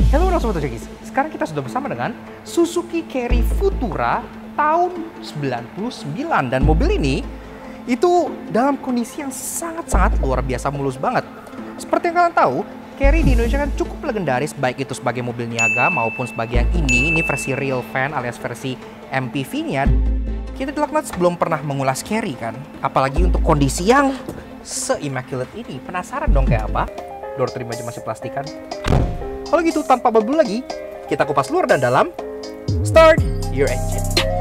Halo Sobat Ojekis, sekarang kita sudah bersama dengan Suzuki Carry Futura tahun 99. Dan mobil ini itu dalam kondisi yang sangat-sangat luar biasa mulus banget. Seperti yang kalian tahu, Carry di Indonesia kan cukup legendaris, baik itu sebagai mobil niaga maupun sebagai yang ini versi real van alias versi MPV-nya. Kita di Laknats belum pernah mengulas Carry kan, apalagi untuk kondisi yang se-immaculate ini. Penasaran dong kayak apa? Door trim aja masih plastikan. Kalau gitu tanpa buru lagi, kita kupas luar dan dalam. Start your engine.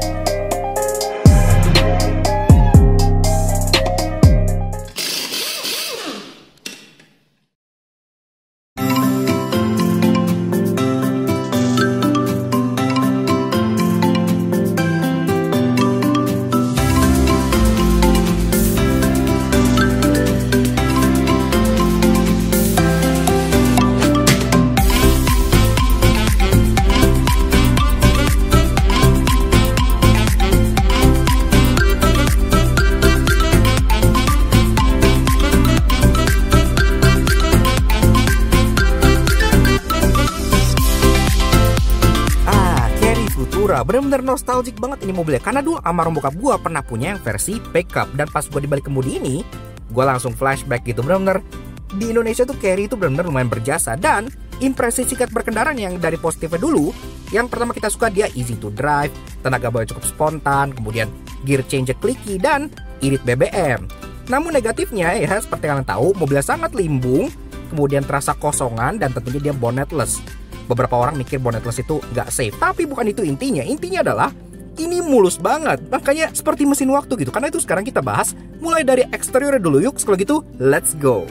Bener-bener nostalgic banget ini mobilnya, karena dulu almarhum bokap gue pernah punya yang versi pickup. Dan pas gue dibalik kemudi ini, gue langsung flashback gitu. Bener-bener di Indonesia tuh Carry itu bener-bener lumayan berjasa. Dan impresi singkat berkendaraan yang dari positifnya dulu, yang pertama kita suka dia easy to drive, tenaga bawa cukup spontan, kemudian gear change clicky, dan irit BBM. Namun negatifnya ya, seperti kalian tahu, mobilnya sangat limbung, kemudian terasa kosongan, dan tentunya dia bonnetless. Beberapa orang mikir bonnetless itu nggak safe, tapi bukan itu intinya. Intinya adalah ini mulus banget, makanya seperti mesin waktu gitu. Karena itu sekarang kita bahas mulai dari eksterior dulu yuk. Kalau gitu, let's go.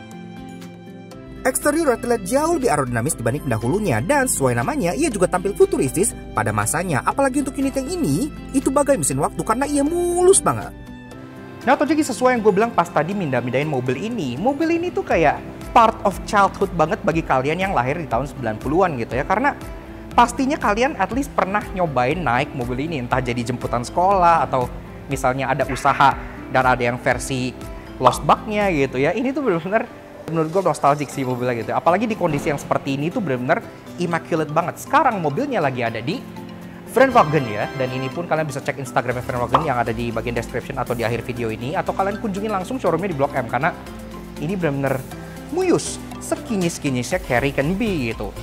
Eksterior terlihat jauh lebih aerodinamis dibanding pendahulunya, dan sesuai namanya, ia juga tampil futuristis pada masanya. Apalagi untuk unit yang ini, itu bagai mesin waktu karena ia mulus banget. Nah, jadi sesuai yang gue bilang pas tadi mindah-mindahin mobil ini tuh kayak part of childhood banget bagi kalian yang lahir di tahun 90-an gitu ya. Karena pastinya kalian at least pernah nyobain naik mobil ini, entah jadi jemputan sekolah atau misalnya ada usaha dan ada yang versi lost bug-nya gitu ya. Ini tuh bener-bener menurut gue nostalgic sih mobilnya gitu. Apalagi di kondisi yang seperti ini tuh bener-bener immaculate banget. Sekarang mobilnya lagi ada di Frenwagen ya, dan ini pun kalian bisa cek Instagramnya Frenwagen yang ada di bagian description atau di akhir video ini, atau kalian kunjungi langsung showroomnya di Blok M, karena ini bener-bener muyus, sekinis-kinisnya Carry can be gitu.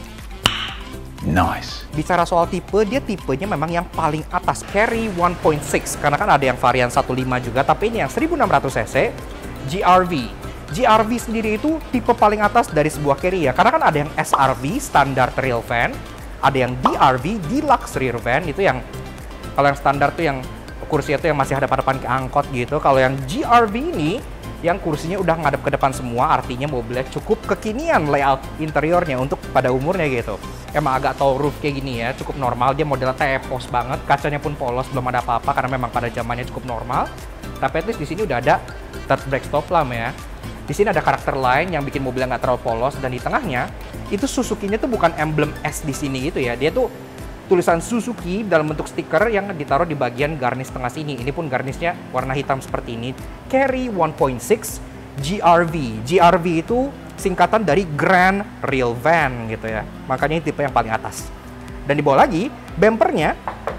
Nice. Bicara soal tipe, dia tipenya memang yang paling atas, Carry 1.6, karena kan ada yang varian 1.5 juga, tapi ini yang 1600 cc GRV. GRV sendiri itu tipe paling atas dari sebuah Carry ya, karena kan ada yang SRV, standar real van, ada yang DRV, deluxe rear van, itu yang kalau yang standar tuh yang kursinya tuh yang masih hadapan-hadapan ke angkot gitu. Kalau yang GRV ini yang kursinya udah ngadep ke depan semua, artinya mobilnya cukup kekinian layout interiornya untuk pada umurnya gitu. Emang agak tall roof kayak gini ya, cukup normal, dia modelnya tepos banget, kacanya pun polos, belum ada apa-apa karena memang pada zamannya cukup normal. Tapi at least di sini udah ada third brake stop lamp ya. Di sini ada karakter lain yang bikin mobilnya nggak terlalu polos, dan di tengahnya itu Suzuki-nya tuh bukan emblem S di sini gitu ya. Dia tuh tulisan Suzuki dalam bentuk stiker yang ditaruh di bagian garnish tengah sini. Ini pun garnishnya warna hitam seperti ini. Carry 1.6 GRV. GRV itu singkatan dari Grand Real Van gitu ya. Makanya ini tipe yang paling atas. Dan di bawah lagi, bumpernya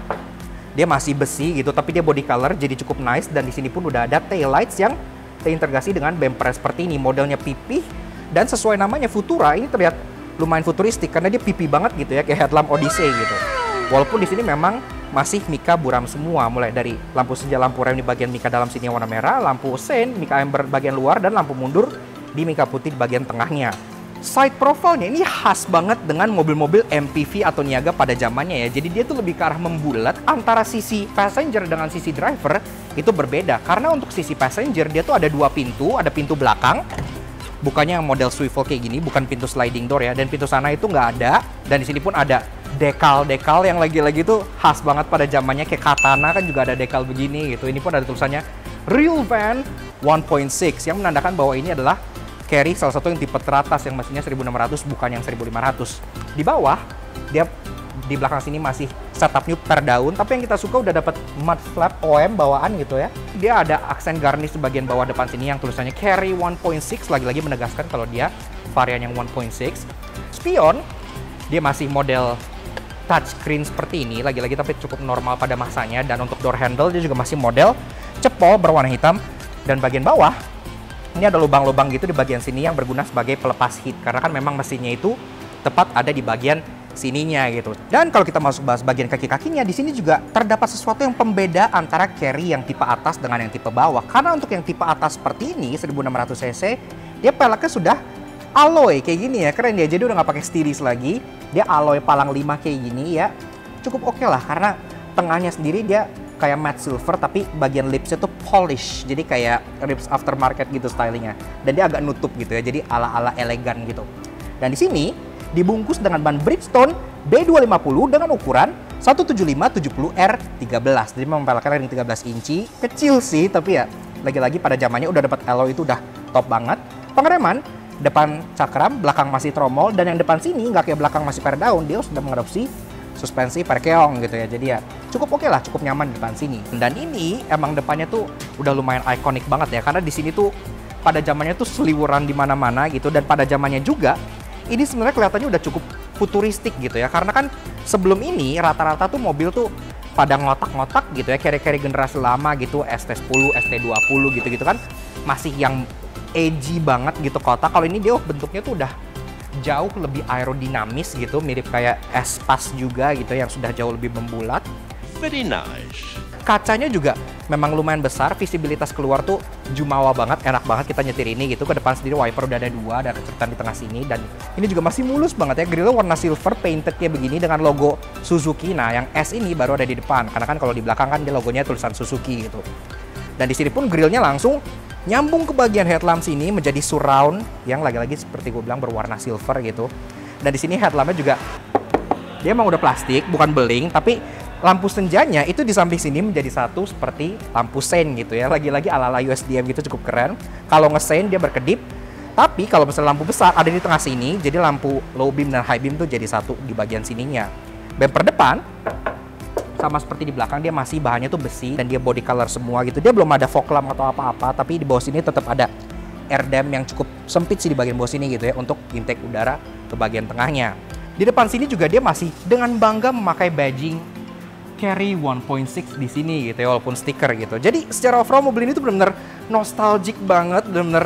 dia masih besi gitu, tapi dia body color jadi cukup nice. Dan di sini pun udah ada tail lights yang terintegrasi dengan bumper seperti ini. Modelnya pipih, dan sesuai namanya Futura, ini terlihat lumayan futuristik karena dia pipih banget gitu ya, kayak headlamp Odyssey gitu. Walaupun di sini memang masih Mica buram semua, mulai dari lampu senja, lampu rem di bagian Mica dalam sini yang warna merah, lampu sein Mica amber bagian luar, dan lampu mundur di Mica putih di bagian tengahnya. Side profile-nya ini khas banget dengan mobil-mobil MPV atau niaga pada zamannya ya. Jadi dia tuh lebih ke arah membulat, antara sisi passenger dengan sisi driver itu berbeda. Karena untuk sisi passenger dia tuh ada dua pintu, ada pintu belakang, bukannya yang model swivel kayak gini, bukan pintu sliding door ya, dan pintu sana itu nggak ada. Dan di sini pun ada dekal-dekal yang lagi-lagi tuh khas banget pada zamannya, kayak Katana kan juga ada dekal begini gitu. Ini pun ada tulisannya Real Van 1.6 yang menandakan bahwa ini adalah Carry salah satu yang tipe teratas yang mesinnya 1600 bukan yang 1500. Di bawah dia di belakang sini masih setup new per daun, tapi yang kita suka udah dapat mud flap OM bawaan gitu ya. Dia ada aksen garnish di bagian bawah depan sini yang tulisannya Carry 1.6, lagi-lagi menegaskan kalau dia varian yang 1.6. Spion Dia masih model touchscreen seperti ini, lagi-lagi tapi cukup normal pada masanya. Dan untuk door handle dia juga masih model cepol berwarna hitam. Dan bagian bawah ini ada lubang-lubang gitu di bagian sini yang berguna sebagai pelepas heat, karena kan memang mesinnya itu tepat ada di bagian sininya gitu. Dan kalau kita masuk bahas bagian kaki-kakinya, di sini juga terdapat sesuatu yang pembeda antara carry yang tipe atas dengan yang tipe bawah. Karena untuk yang tipe atas seperti ini 1600 cc, dia peleknya sudah alloy kayak gini ya, keren ya. Jadi udah nggak pakai styrus lagi, dia alloy palang 5 kayak gini ya. Cukup oke lah, karena tengahnya sendiri dia kayak matte silver, tapi bagian lipsnya tuh polish, jadi kayak ribs aftermarket gitu stylingnya. Dan dia agak nutup gitu ya, jadi ala-ala elegan gitu. Dan di sini dibungkus dengan ban Bridgestone B250 dengan ukuran 175/70R13. Jadi memang peleknya ring 13 inci, kecil sih, tapi ya lagi-lagi pada zamannya udah dapat alloy itu udah top banget. Pengereman depan cakram, belakang masih tromol, dan yang depan sini nggak kayak belakang masih per daun, dia sudah mengadopsi suspensi per keong gitu ya. Jadi ya cukup oke lah, cukup nyaman di depan sini. Dan ini emang depannya tuh udah lumayan ikonik banget ya, karena di sini tuh pada zamannya tuh seliwuran di mana-mana gitu. Dan pada zamannya juga ini sebenarnya kelihatannya udah cukup futuristik gitu ya, karena kan sebelum ini rata-rata tuh mobil tuh pada ngotak-ngotak gitu ya, carry-carry generasi lama gitu, ST10, ST20 gitu-gitu kan masih yang edgy banget gitu kotak. Kalau ini dia bentuknya tuh udah jauh lebih aerodinamis gitu, mirip kayak S-Pass juga gitu yang sudah jauh lebih membulat. Very nice. Kacanya juga memang lumayan besar, visibilitas keluar tuh jumawa banget, enak banget kita nyetir ini gitu. Ke depan sendiri wiper udah ada 2, ada kecetan di tengah sini, dan ini juga masih mulus banget ya. Grillnya warna silver painted kayak begini dengan logo Suzuki. Nah, yang S ini baru ada di depan, karena kan kalau di belakang kan dia logonya tulisan Suzuki gitu. Dan di sini pun grillnya langsung nyambung ke bagian headlamp sini menjadi surround yang lagi-lagi seperti gue bilang berwarna silver gitu. Dan di sini headlampnya juga dia emang udah plastik, bukan beling, tapi lampu senjanya itu di samping sini menjadi satu seperti lampu sein gitu ya. Lagi-lagi ala-ala USDM gitu, cukup keren. Kalau ngesein dia berkedip, tapi kalau misalnya lampu besar ada di tengah sini, jadi lampu low beam dan high beam tuh jadi satu di bagian sininya. Bumper depan sama seperti di belakang, dia masih bahannya tuh besi dan dia body color semua gitu. Dia belum ada fog lamp atau apa-apa, tapi di bawah sini tetap ada air dam yang cukup sempit sih di bagian bawah sini gitu ya, untuk intake udara ke bagian tengahnya. Di depan sini juga dia masih dengan bangga memakai badging Carry 1.6 di sini gitu ya, walaupun stiker gitu. Jadi secara overall mobil ini tuh benar-benar nostalgic banget, benar-benar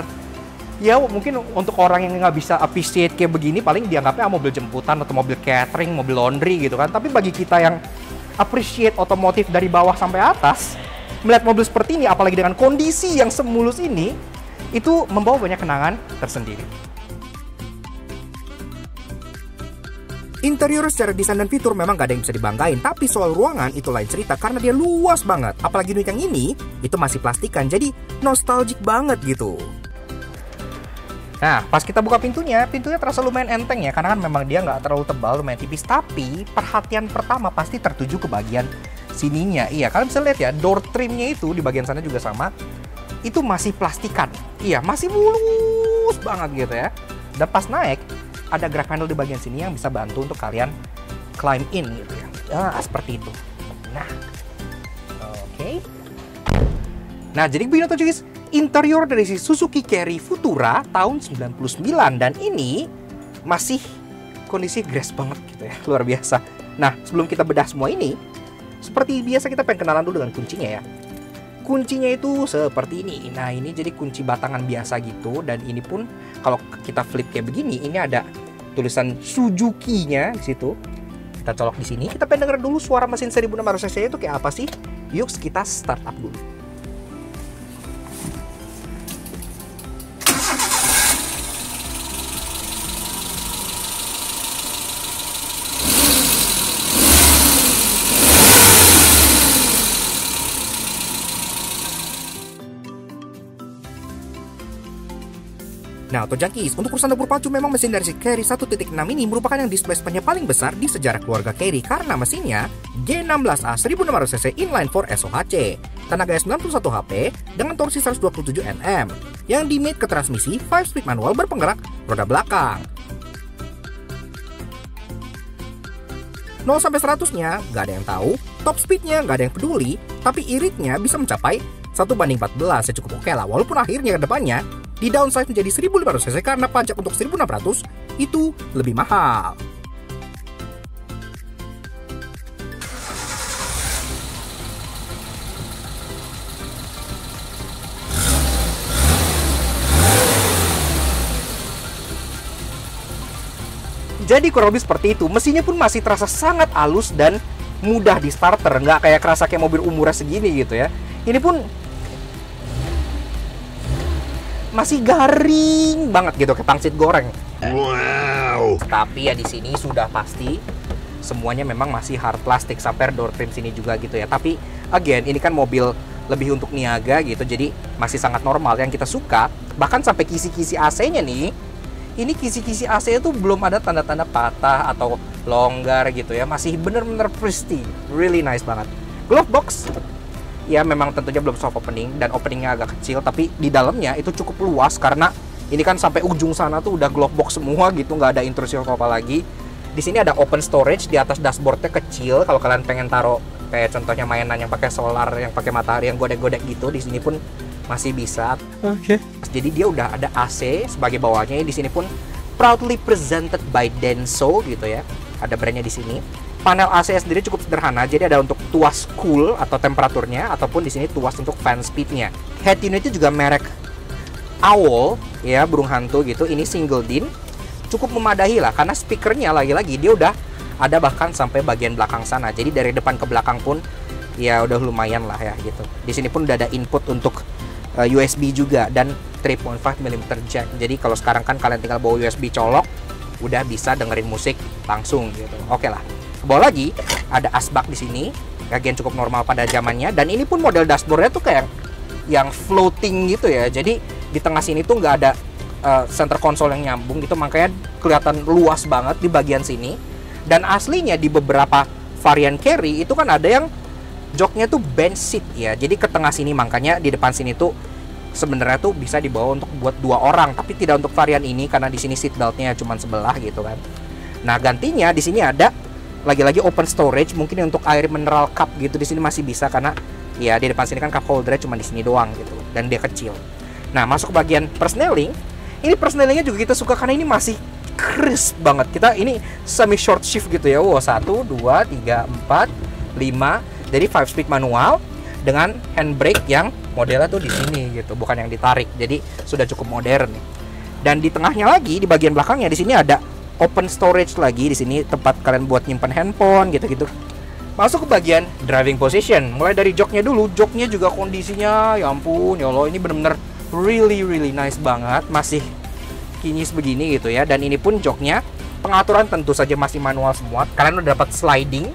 ya mungkin untuk orang yang nggak bisa appreciate kayak begini paling dianggapnya mobil jemputan atau mobil catering, mobil laundry gitu kan. Tapi bagi kita yang appreciate otomotif dari bawah sampai atas, melihat mobil seperti ini, apalagi dengan kondisi yang semulus ini, itu membawa banyak kenangan tersendiri. Interior secara desain dan fitur memang gak ada yang bisa dibanggain, tapi soal ruangan itu lain cerita karena dia luas banget. Apalagi unit yang ini, itu masih plastikan, jadi nostalgic banget gitu. Nah, pas kita buka pintunya terasa lumayan enteng ya, karena kan memang dia nggak terlalu tebal, lumayan tipis. Tapi perhatian pertama pasti tertuju ke bagian sininya. Iya, kalian bisa lihat ya, door trimnya itu di bagian sana juga sama. Itu masih plastikan. Iya, masih mulus banget gitu ya. Dan pas naik, ada grab handle di bagian sini yang bisa bantu untuk kalian climb in gitu ya. Nah, seperti itu. Nah, oke. Nah, jadi begini tuh guys, interior dari si Suzuki Carry Futura tahun 99, dan ini masih kondisi grass banget gitu ya, luar biasa. Nah, sebelum kita bedah semua ini, seperti biasa kita pengen kenalan dulu dengan kuncinya ya. Kuncinya itu seperti ini. Nah, ini jadi kunci batangan biasa gitu, dan ini pun kalau kita flip kayak begini, ini ada tulisan Suzuki-nya di situ. Kita colok di sini. Kita pengen denger dulu suara mesin 1600 cc itu kayak apa sih? Yuk kita start up dulu. Nah, Auto Junkies, untuk urusan dapur pacu memang mesin dari si Carry 1.6 ini merupakan yang displacement-nya paling besar di sejarah keluarga Carry karena mesinnya G16A 1600cc inline 4 SOHC, tenaga 91 HP dengan torsi 127 Nm, yang dimate ke transmisi 5-speed manual berpenggerak roda belakang. 0-100-nya nggak ada yang tahu, top speednya nggak ada yang peduli, tapi iritnya bisa mencapai 1/14, ya cukup oke lah, walaupun akhirnya ke depannya di downsize menjadi 1500cc karena pajak untuk 1600 itu lebih mahal. Jadi kurang lebih seperti itu. Mesinnya pun masih terasa sangat halus dan mudah di starter, nggak kayak kerasa kayak mobil umurnya segini gitu ya. Ini pun masih garing banget gitu, kayak pangsit goreng. Wow. Tapi ya di sini sudah pasti semuanya memang masih hard plastik, sampai door trim sini juga gitu ya. Tapi again, ini kan mobil lebih untuk niaga gitu, jadi masih sangat normal. Yang kita suka, bahkan sampai kisi-kisi AC-nya nih, ini kisi-kisi AC itu belum ada tanda-tanda patah atau longgar gitu ya, masih bener-bener pristine, really nice banget. Glove box, ya memang tentunya belum soft opening dan openingnya agak kecil, tapi di dalamnya itu cukup luas karena ini kan sampai ujung sana tuh udah glove box semua gitu, nggak ada intrusi apa lagi. Di sini ada open storage, di atas dashboardnya kecil, kalau kalian pengen taruh kayak contohnya mainan yang pakai solar, yang pakai matahari, yang godek-godek gitu, di sini pun masih bisa. Oke. Jadi dia udah ada AC sebagai bawahnya. Di sini pun proudly presented by Denso gitu ya. Ada brandnya di sini. Panel AC sendiri cukup sederhana. Jadi ada untuk tuas cool atau temperaturnya, ataupun di sini tuas untuk fan speednya. Head unitnya juga merek Owl ya, burung hantu gitu. Ini single din. Cukup memadai lah karena speakernya lagi-lagi dia udah ada bahkan sampai bagian belakang sana. Jadi dari depan ke belakang pun ya udah lumayan lah ya gitu. Di sini pun udah ada input untuk USB juga dan 3.5 mm jack. Jadi kalau sekarang kan kalian tinggal bawa USB colok, udah bisa dengerin musik langsung gitu. Oke lah. Bawah lagi ada asbak di sini, bagian cukup normal pada zamannya. Dan ini pun model dashboardnya tuh kayak yang floating gitu ya. Jadi di tengah sini tuh nggak ada center console yang nyambung gitu, makanya kelihatan luas banget di bagian sini. Dan aslinya di beberapa varian carry itu kan ada yang joknya tuh bench seat ya, jadi ke tengah sini, makanya di depan sini tuh sebenarnya tuh bisa dibawa untuk buat 2 orang, tapi tidak untuk varian ini karena di sini seat beltnya cuma sebelah gitu kan. Nah gantinya di sini ada lagi-lagi open storage, mungkin untuk air mineral cup gitu di sini masih bisa karena ya di depan sini kan cup holdernya cuma di sini doang gitu dan dia kecil. Nah masuk ke bagian persneling, ini persnelingnya juga kita suka karena ini masih crisp banget. Kita ini semi short shift gitu ya. Wow, 1, 2, 3, 4, 5. Jadi 5 speed manual dengan handbrake yang modelnya tuh di sini gitu, bukan yang ditarik. Jadi sudah cukup modern nih. Dan di tengahnya lagi, di bagian belakangnya di sini ada open storage lagi. Di sini tempat kalian buat nyimpan handphone gitu-gitu. Masuk ke bagian driving position. Mulai dari joknya dulu. Joknya juga kondisinya ya ampun, ya Allah, ini bener-bener really nice banget. Masih kinyis begini gitu ya. Dan ini pun joknya pengaturan tentu saja masih manual semua. Kalian udah dapat sliding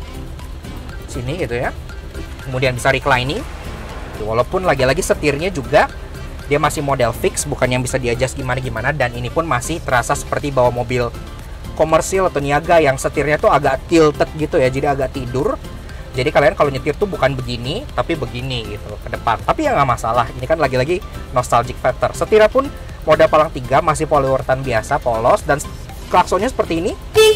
sini gitu ya, kemudian bisa reclining, walaupun lagi-lagi setirnya juga dia masih model fix, bukan yang bisa di-adjust gimana-gimana. Dan ini pun masih terasa seperti bawa mobil komersil atau niaga yang setirnya tuh agak tilted gitu ya, jadi agak tidur. Jadi kalian kalau nyetir tuh bukan begini, tapi begini gitu ke depan. Tapi ya nggak masalah, ini kan lagi-lagi nostalgic factor. Setirnya pun model palang 3, masih polyurethane biasa, polos, dan klaksonnya seperti ini,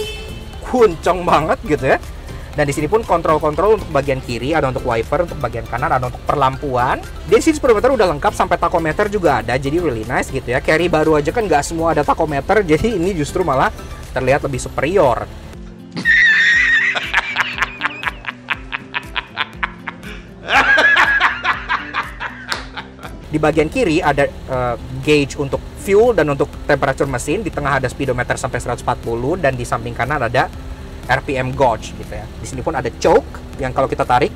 kuncong banget gitu ya. Dan di sini pun kontrol-kontrol untuk bagian kiri, ada untuk wiper, untuk bagian kanan, ada untuk perlampuan. Di sini speedometer udah lengkap, sampai tachometer juga ada, jadi really nice gitu ya. Carry baru aja kan nggak semua ada tachometer, jadi ini justru malah terlihat lebih superior. Di bagian kiri ada gauge untuk fuel dan untuk temperature mesin. Di tengah ada speedometer sampai 140, dan di samping kanan ada RPM gauge gitu ya. Di sini pun ada choke yang kalau kita tarik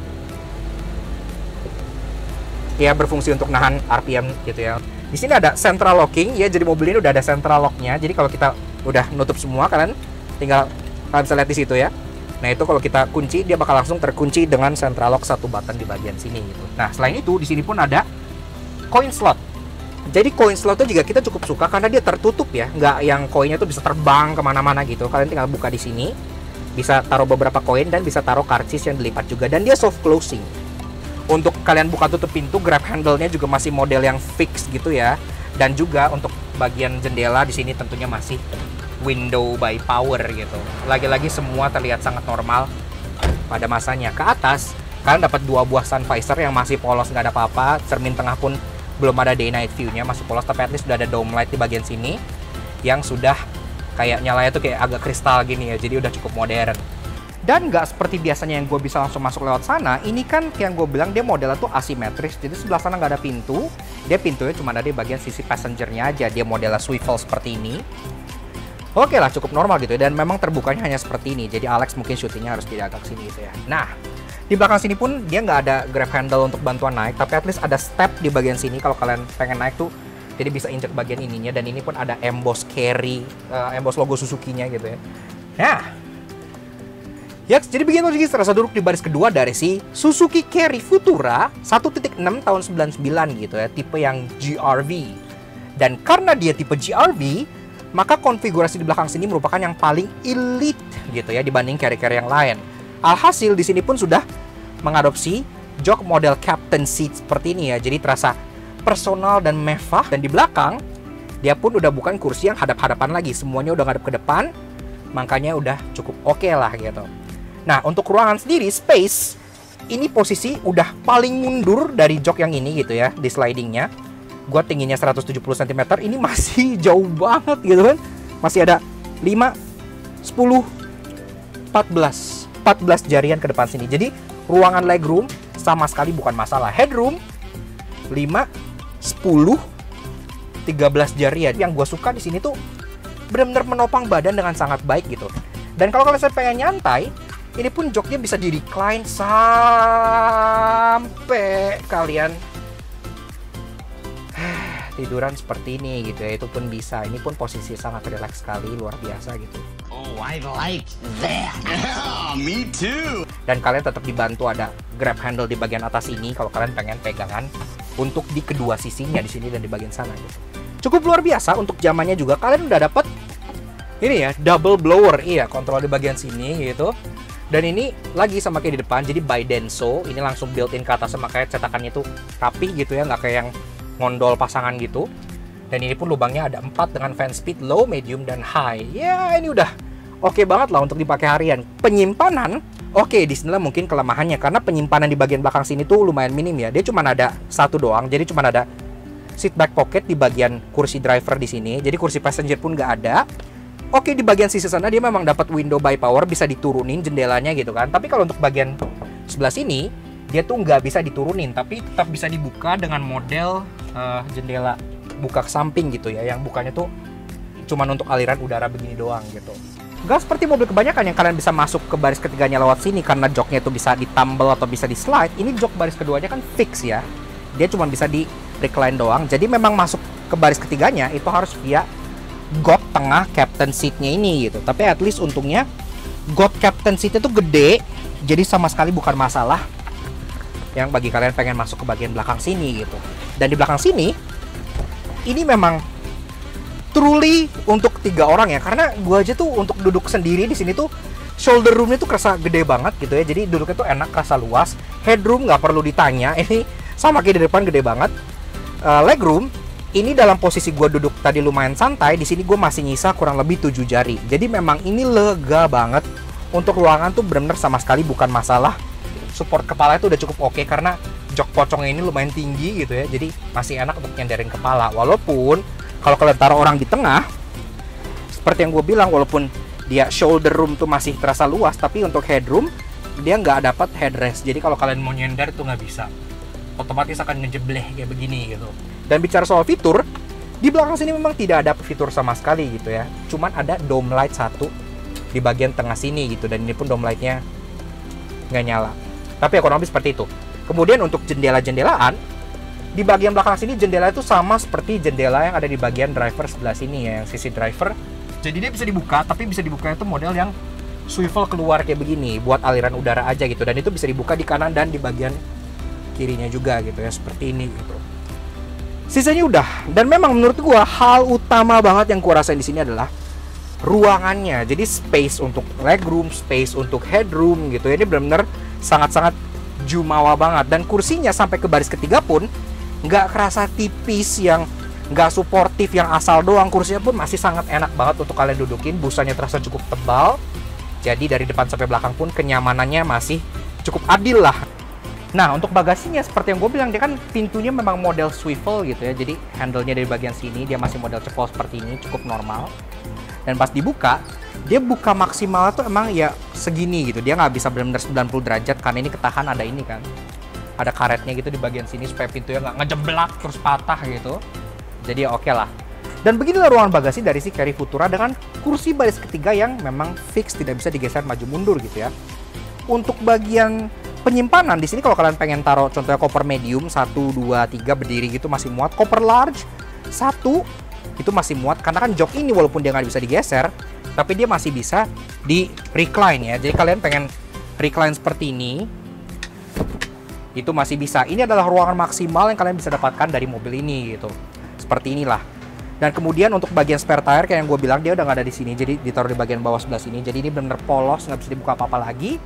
ya berfungsi untuk nahan RPM gitu ya. Di sini ada central locking ya, jadi mobil ini udah ada central locknya. Jadi kalau kita udah nutup semua, kalian bisa lihat di situ ya. Nah itu kalau kita kunci, dia bakal langsung terkunci dengan central lock satu button di bagian sini gitu. Nah selain itu di sini pun ada coin slot. Jadi koin slotnya juga kita cukup suka karena dia tertutup ya, nggak yang koinnya tuh bisa terbang kemana-mana gitu. Kalian tinggal buka di sini, bisa taruh beberapa koin dan bisa taruh karcis yang dilipat juga, dan dia soft closing. Untuk kalian buka tutup pintu, grab handle-nya juga masih model yang fix gitu ya. Dan juga untuk bagian jendela di sini tentunya masih window by power gitu. Lagi-lagi semua terlihat sangat normal pada masanya. Ke atas kalian dapat 2 buah sun visor yang masih polos, nggak ada apa-apa. Cermin tengah pun belum ada day night view-nya, masih polos, tapi at least sudah ada dome light di bagian sini yang sudah kayak nyalanya tuh kayak agak kristal gini ya, jadi udah cukup modern. Dan nggak seperti biasanya yang gue bisa langsung masuk lewat sana, ini kan yang gue bilang dia modelnya tuh asimetris, jadi sebelah sana nggak ada pintu, dia pintunya cuma ada di bagian sisi passengernya aja, dia modelnya swivel seperti ini. Oke lah, cukup normal gitu ya. Dan memang terbukanya hanya seperti ini. Jadi Alex mungkin syutingnya harus tidak agak sini gitu ya. Nah, di belakang sini pun dia nggak ada grab handle untuk bantuan naik, tapi at least ada step di bagian sini kalau kalian pengen naik tuh. Jadi bisa injek bagian ininya, dan ini pun ada emboss carry, emboss logo Suzuki-nya gitu ya. Nah, ya, jadi begini logis terasa duduk di baris kedua dari si Suzuki Carry Futura 1.6 tahun 99 gitu ya, tipe yang GRV. Dan karena dia tipe GRV, maka konfigurasi di belakang sini merupakan yang paling elite gitu ya dibanding carry-carry yang lain. Alhasil di sini pun sudah mengadopsi jok model captain seat seperti ini ya. Jadi terasa personal dan mewah. Dan di belakang dia pun udah bukan kursi yang hadap-hadapan lagi, semuanya udah ngadep ke depan. Makanya udah cukup oke lah gitu. Nah, untuk ruangan sendiri, space, ini posisi udah paling mundur dari jok yang ini gitu ya, di slidingnya. Gua tingginya 170 cm, ini masih jauh banget gitu kan. Masih ada 5, 10, 14 jarian ke depan sini. Jadi ruangan legroom sama sekali bukan masalah. Headroom 5, 10, 13 jarian. Yang gue suka di sini tuh benar-benar menopang badan dengan sangat baik gitu. Dan kalau kalian pengen nyantai, ini pun joknya bisa di recline sampai kalian tiduran seperti ini gitu ya. Itu pun bisa. Ini pun posisi sangat rileks sekali, luar biasa gitu. Oh, I like that. Yeah, me too. Dan kalian tetap dibantu ada grab handle di bagian atas ini kalau kalian pengen pegangan untuk di kedua sisinya di sini dan di bagian sana gitu. Cukup luar biasa. Untuk zamannya juga kalian udah dapat ini ya, double blower. Iya, kontrol di bagian sini gitu. Dan ini lagi sama kayak di depan, jadi by Denso. Ini langsung built-in ke atas, sama kayak cetakannya tuh rapi gitu ya, nggak kayak yang ngondol pasangan gitu. Dan ini pun lubangnya ada 4 dengan fan speed low, medium, dan high. Ya, ini udah oke banget lah untuk dipakai harian. Penyimpanan, oke, di sinilah mungkin kelemahannya, karena penyimpanan di bagian belakang sini tuh lumayan minim ya. Dia cuma ada satu doang, jadi cuma ada seat back pocket di bagian kursi driver di sini. Jadi kursi passenger pun nggak ada. Oke, di bagian sisi sana dia memang dapat window by power, bisa diturunin jendelanya gitu kan. Tapi kalau untuk bagian sebelah sini, dia tuh nggak bisa diturunin, tapi tetap bisa dibuka dengan model jendela buka ke samping gitu ya. Yang bukanya tuh cuman untuk aliran udara begini doang gitu. Gak seperti mobil kebanyakan yang kalian bisa masuk ke baris ketiganya lewat sini karena joknya itu bisa ditambal atau bisa di slide. Ini jok baris keduanya kan fix ya. Dia cuma bisa di recline doang. Jadi memang masuk ke baris ketiganya itu harus via got tengah captain seatnya ini gitu. Tapi at least untungnya got captain seatnya tuh gede, jadi sama sekali bukan masalah yang bagi kalian pengen masuk ke bagian belakang sini gitu. Dan di belakang sini ini memang truly untuk 3 orang ya, karena gua aja tuh untuk duduk sendiri di sini tuh shoulder roomnya tuh kerasa gede banget gitu ya. Jadi duduknya tuh enak, kerasa luas. Headroom nggak perlu ditanya, ini sama kayak di depan, gede banget. Legroom ini dalam posisi gue duduk tadi lumayan santai, di sini gue masih nyisa kurang lebih 7 jari. Jadi memang ini lega banget. Untuk ruangan tuh bener-bener sama sekali bukan masalah. Support kepala itu udah cukup oke karena jok pocongnya ini lumayan tinggi gitu ya. Jadi masih enak untuk nyandarin kepala. Walaupun kalau kalian taruh orang di tengah, seperti yang gue bilang, walaupun dia shoulder room tuh masih terasa luas, tapi untuk headroom dia nggak dapat headrest. Jadi kalau kalian mau nyender tuh nggak bisa. Otomatis akan ngejebleh kayak begini gitu. Dan bicara soal fitur, di belakang sini memang tidak ada fitur sama sekali gitu ya. Cuman ada dome light satu di bagian tengah sini gitu. Dan ini pun dome lightnya nggak nyala. Tapi kurang lebih seperti itu. Kemudian untuk jendela-jendelaan, di bagian belakang sini jendela itu sama seperti jendela yang ada di bagian driver sebelah sini ya, yang sisi driver. Jadi dia bisa dibuka, tapi bisa dibuka itu model yang swivel keluar kayak begini buat aliran udara aja gitu. Dan itu bisa dibuka di kanan dan di bagian kirinya juga gitu ya, seperti ini gitu. Sisanya udah. Dan memang menurut gua hal utama banget yang gua rasain di sini adalah ruangannya. Jadi space untuk legroom, space untuk headroom gitu ya. Ini benar-benar sangat-sangat jumawa banget. Dan kursinya sampai ke baris ketiga pun nggak kerasa tipis yang nggak suportif yang asal doang. Kursinya pun masih sangat enak banget untuk kalian dudukin. Busanya terasa cukup tebal. Jadi dari depan sampai belakang pun kenyamanannya masih cukup adil lah. Nah, untuk bagasinya seperti yang gue bilang, dia kan pintunya memang model swivel gitu ya. Jadi handle-nya dari bagian sini dia masih model cepol seperti ini, cukup normal. Dan pas dibuka, dia buka maksimal tuh emang ya segini gitu. Dia nggak bisa benar-benar 90 derajat karena ini ketahan ada ini kan. Ada karetnya gitu di bagian sini supaya pintunya nggak ngejeblak terus patah gitu. Jadi ya oke lah. Dan beginilah ruangan bagasi dari si Carry Futura dengan kursi baris ketiga yang memang fix, tidak bisa digeser maju mundur gitu ya. Untuk bagian penyimpanan di sini kalau kalian pengen taruh contohnya koper medium 1, 2, 3 berdiri gitu masih muat. Koper large 1 itu masih muat karena kan jok ini walaupun dia nggak bisa digeser, tapi dia masih bisa di recline ya. Jadi kalian pengen recline seperti ini, itu masih bisa. Ini adalah ruangan maksimal yang kalian bisa dapatkan dari mobil ini gitu. Seperti inilah. Dan kemudian untuk bagian spare tire kayak yang gue bilang dia udah nggak ada di sini, jadi ditaruh di bagian bawah sebelah sini. Jadi ini benar-benar polos, nggak bisa dibuka apa-apa lagi.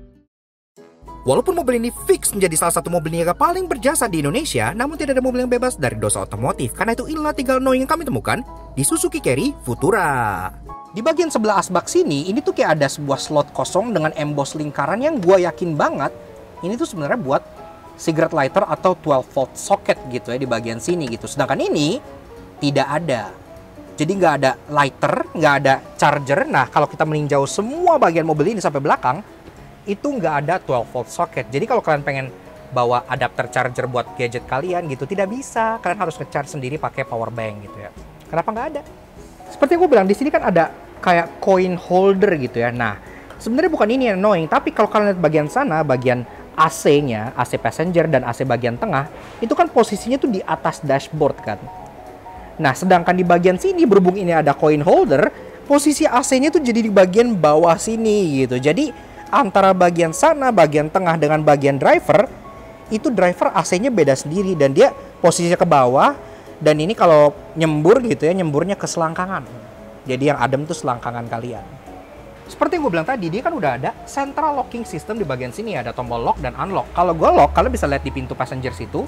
Walaupun mobil ini fix menjadi salah satu mobil niaga paling berjasa di Indonesia, namun tidak ada mobil yang bebas dari dosa otomotif. Karena itu inilah 3 knowing yang kami temukan di Suzuki Carry Futura. Di bagian sebelah asbak sini, ini tuh kayak ada sebuah slot kosong dengan emboss lingkaran yang gue yakin banget ini tuh sebenarnya buat cigarette lighter atau 12 volt socket gitu ya di bagian sini gitu. Sedangkan ini tidak ada. Jadi nggak ada lighter, nggak ada charger. Nah, kalau kita meninjau semua bagian mobil ini sampai belakang, itu nggak ada 12 volt socket. Jadi kalau kalian pengen bawa adapter charger buat gadget kalian gitu, tidak bisa. Kalian harus nge-charge sendiri pakai power bank gitu ya. Kenapa nggak ada? Seperti yang gue bilang, di sini kan ada kayak coin holder gitu ya. Nah, sebenarnya bukan ini yang annoying, tapi kalau kalian lihat bagian sana, bagian AC-nya, AC passenger dan AC bagian tengah, itu kan posisinya tuh di atas dashboard kan. Nah, sedangkan di bagian sini berhubung ini ada coin holder, posisi AC-nya tuh jadi di bagian bawah sini gitu. Jadi antara bagian sana, bagian tengah dengan bagian driver, itu driver AC-nya beda sendiri dan dia posisinya ke bawah. Dan ini kalau nyembur gitu ya, nyemburnya ke selangkangan. Jadi yang adem tuh selangkangan kalian. Seperti yang gue bilang tadi, dia kan udah ada central locking system di bagian sini, ada tombol lock dan unlock. Kalau gue lock, kalian bisa lihat di pintu passenger situ.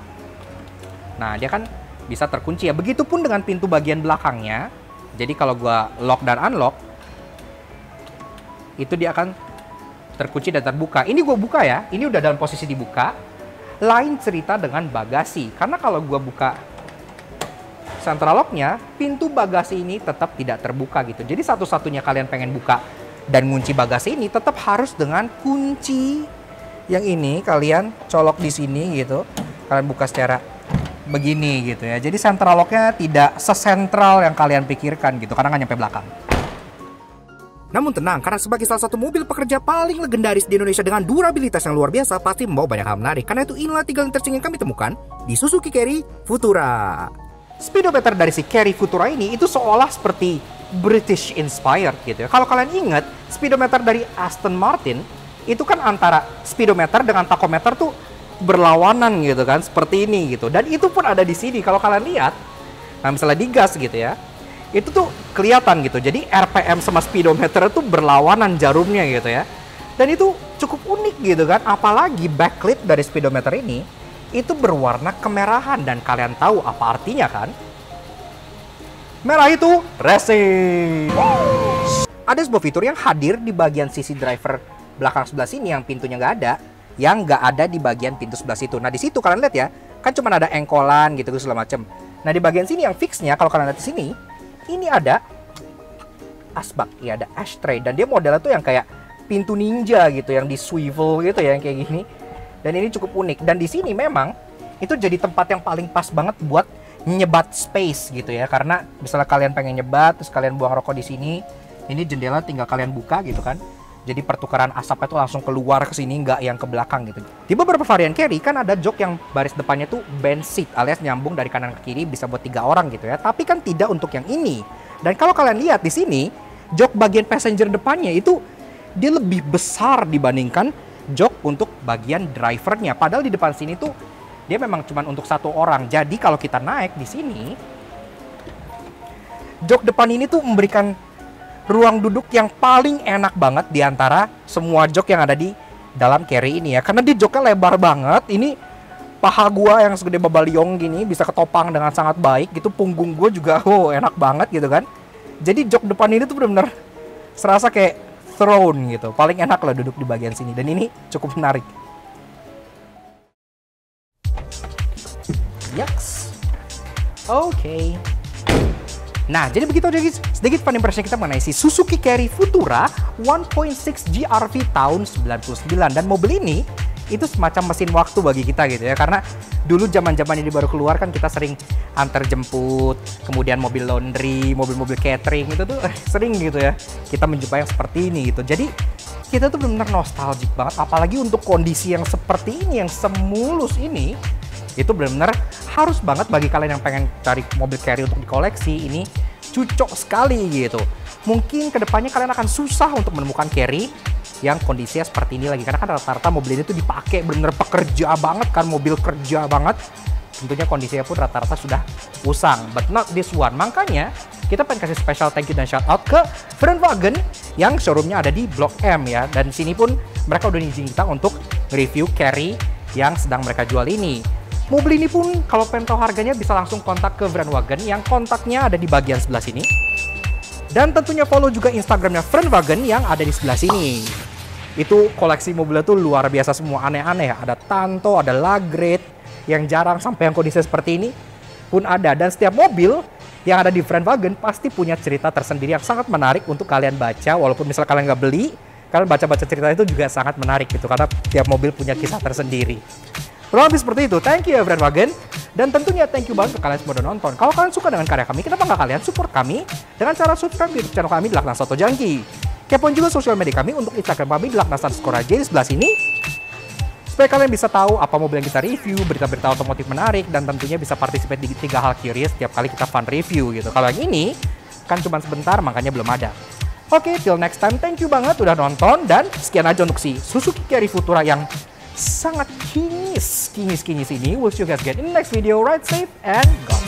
Nah, dia kan bisa terkunci ya. Begitupun dengan pintu bagian belakangnya. Jadi kalau gua lock dan unlock, itu dia akan terkunci dan terbuka. Ini gua buka ya. Ini udah dalam posisi dibuka. Lain cerita dengan bagasi. Karena kalau gua buka central locknya, pintu bagasi ini tetap tidak terbuka gitu. Jadi satu-satunya kalian pengen buka dan ngunci bagasi ini tetap harus dengan kunci yang ini. Kalian colok di sini gitu. Kalian buka secara begini gitu ya. Jadi central locknya tidak sesentral yang kalian pikirkan gitu, karena nggak nyampe belakang. Namun tenang, karena sebagai salah satu mobil pekerja paling legendaris di Indonesia dengan durabilitas yang luar biasa, pasti membawa banyak hal menarik. Karena itu inilah 3 interesting yang kami temukan di Suzuki Carry Futura. Speedometer dari si Carry Futura ini itu seolah seperti British inspired gitu ya. Kalau kalian ingat, speedometer dari Aston Martin itu kan antara speedometer dengan tachometer tuh berlawanan gitu kan, seperti ini gitu. Dan itu pun ada di sini kalau kalian lihat. Nah, misalnya di gas gitu ya, itu tuh kelihatan gitu. Jadi RPM sama speedometer itu berlawanan jarumnya gitu ya. Dan itu cukup unik gitu kan. Apalagi backlit dari speedometer ini itu berwarna kemerahan, dan kalian tahu apa artinya kan? Merah itu racing. Ada sebuah fitur yang hadir di bagian sisi driver belakang sebelah sini yang pintunya nggak ada, yang nggak ada di bagian pintu sebelah situ. Nah, di situ kalian lihat ya, kan cuma ada engkolan gitu segala macem. Nah, di bagian sini yang fixnya, kalau kalian lihat di sini, ini ada asbak, ya ada ashtray, dan dia modelnya tuh yang kayak pintu ninja gitu, yang di swivel gitu ya, yang kayak gini. Dan ini cukup unik. Dan di sini memang itu jadi tempat yang paling pas banget buat nyebat space gitu ya, karena misalnya kalian pengen nyebat, terus kalian buang rokok di sini, ini jendela tinggal kalian buka gitu kan. Jadi pertukaran asapnya tuh langsung keluar ke sini, nggak yang ke belakang gitu. Di beberapa varian Carry kan ada jok yang baris depannya tuh bench seat, alias nyambung dari kanan ke kiri, bisa buat 3 orang gitu ya. Tapi kan tidak untuk yang ini. Dan kalau kalian lihat di sini, jok bagian passenger depannya itu dia lebih besar dibandingkan jok untuk bagian drivernya. Padahal di depan sini tuh dia memang cuma untuk 1 orang. Jadi kalau kita naik di sini, jok depan ini tuh memberikan ruang duduk yang paling enak banget di antara semua jok yang ada di dalam Carry ini ya. Karena dia joknya lebar banget. Ini paha gua yang segede babaliong gini bisa ketopang dengan sangat baik gitu. Punggung gua juga enak banget gitu kan. Jadi jok depan ini tuh benar-benar serasa kayak throne gitu. Paling enak lah duduk di bagian sini. Dan ini cukup menarik. Yaks. Oke. Nah, jadi begitu aja guys, sedikit fun impression kita mengenai si Suzuki Carry Futura 1.6 GR-V tahun 99. Dan mobil ini itu semacam mesin waktu bagi kita gitu ya. Karena dulu zaman-zaman ini baru keluar kan kita sering antar jemput, kemudian mobil laundry, mobil-mobil catering itu tuh sering gitu ya. Kita menjumpai yang seperti ini gitu. Jadi kita tuh benar-benar nostalgic banget, apalagi untuk kondisi yang seperti ini, yang semulus ini. Itu benar-benar harus banget bagi kalian yang pengen cari mobil carry untuk dikoleksi, ini cocok sekali gitu. Mungkin kedepannya kalian akan susah untuk menemukan carry yang kondisinya seperti ini lagi, karena kan rata-rata mobil ini tuh dipakai bener-bener pekerja banget kan, mobil kerja banget. Tentunya kondisinya pun rata-rata sudah usang, but not this one. Makanya kita pengen kasih special thank you dan shout out ke Volkswagen yang showroomnya ada di Blok M ya. Dan sini pun mereka udah izin kita untuk review carry yang sedang mereka jual ini. Mobil ini pun kalau pengen tahu harganya bisa langsung kontak ke Volkswagen yang kontaknya ada di bagian sebelah sini. Dan tentunya follow juga Instagramnya Volkswagen yang ada di sebelah sini. Itu koleksi mobilnya tuh luar biasa semua, aneh-aneh. Ada Tanto, ada Lagrade, yang jarang sampai yang kondisi seperti ini pun ada. Dan setiap mobil yang ada di Volkswagen pasti punya cerita tersendiri yang sangat menarik untuk kalian baca. Walaupun misalnya kalian nggak beli, kalian baca-baca cerita itu juga sangat menarik gitu. Karena tiap mobil punya kisah tersendiri. Kurang lebih seperti itu. Thank you ya Volkswagen. Dan tentunya thank you banget untuk kalian semua udah nonton. Kalau kalian suka dengan karya kami, kenapa nggak kalian support kami dengan cara subscribe di channel kami di Laknas Auto Junkie. Kepoin juga sosial media kami untuk Instagram kami di Laknas_AJ di sebelah sini. Supaya kalian bisa tahu apa mobil yang kita review, berita-berita otomotif menarik, dan tentunya bisa participate di 3 hal curious setiap kali kita fun review gitu. Kalau yang ini kan cuma sebentar, makanya belum ada. Oke, till next time, thank you banget udah nonton, dan sekian aja untuk si Suzuki Carry Futura yang sangat kinyis ini. We'll see you guys again in the next video. Ride safe and go.